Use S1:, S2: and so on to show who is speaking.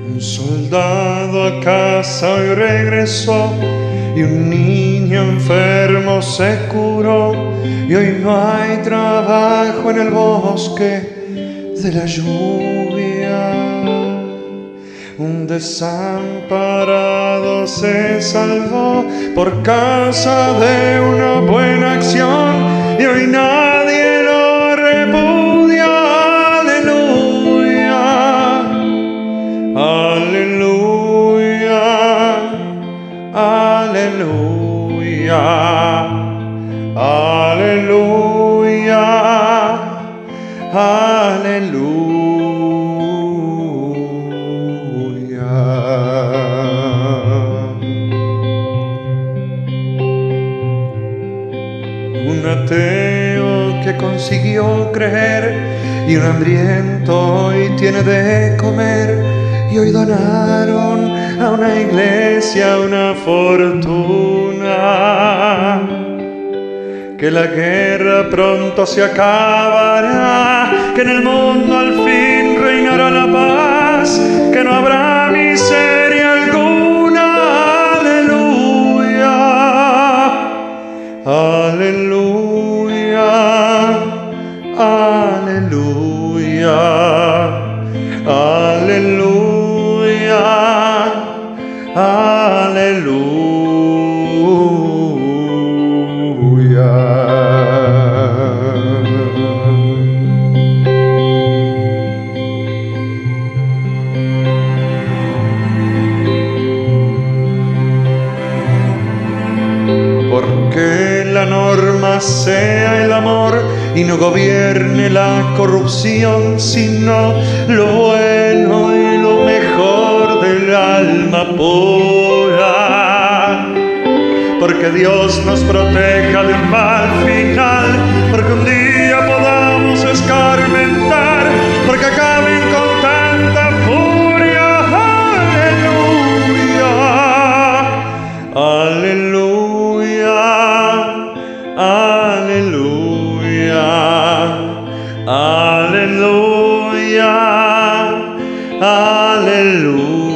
S1: Un soldado a casa hoy regresó y un niño enfermo se curó, y hoy no hay trabajo en el bosque de la lluvia. Un desamparado se salvó por causa de una buena acción, y hoy nadie lo repudia. Aleluya, aleluya, aleluya, aleluya. Un ateo que consiguió creer y un hambriento hoy tiene de comer, y hoy donaron a una iglesia una fortuna. Que la guerra pronto se acabará, que en el mundo al fin reinará la paz, que no habrá miseria alguna. Aleluya, aleluya, aleluya, aleluya, aleluya. Porque la norma sea el amor y no gobierne la corrupción, sino lo bueno y lo mejor del alma pura. Porque Dios nos proteja de un mal final, porque un día podamos escarmentar, porque acaben con tanta furia. Aleluya, aleluya, aleluya, aleluya, aleluya.